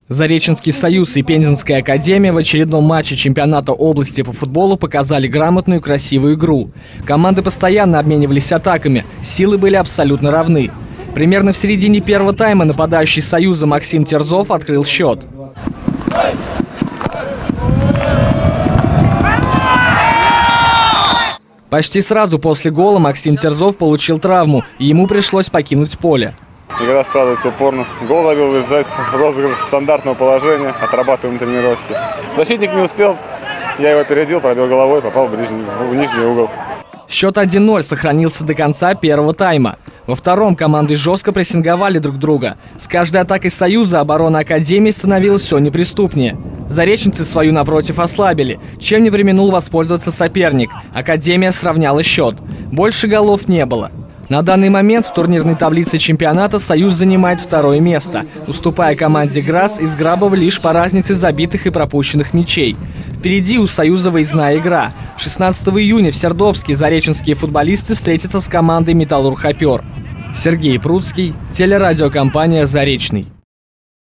Зареченский союз и Пензенская академия в очередном матче чемпионата области по футболу показали грамотную и красивую игру. Команды постоянно обменивались атаками, силы были абсолютно равны. Примерно в середине первого тайма нападающий союза Максим Терзов открыл счет. Почти сразу после гола Максим Терзов получил травму, и ему пришлось покинуть поле. Игра складывается упорно. Гол забил, вырезается розыгрыш стандартного положения, отрабатываем тренировки. Защитник не успел, я его опередил, пробил головой, попал в нижний угол. Счет 1-0 сохранился до конца первого тайма. Во втором команды жестко прессинговали друг друга. С каждой атакой союза оборона академии становилась все неприступнее. Зареченцы свою напротив ослабили, чем не преминул воспользоваться соперник. Академия сравняла счет. Больше голов не было. На данный момент в турнирной таблице чемпионата «Союз» занимает второе место, уступая команде «Грас» из Грабова лишь по разнице забитых и пропущенных мячей. Впереди у «Союза» выездная игра. 16 июня в Сердобске зареченские футболисты встретятся с командой «Металлург Хопер». Сергей Пруцкий, телерадиокомпания «Заречный».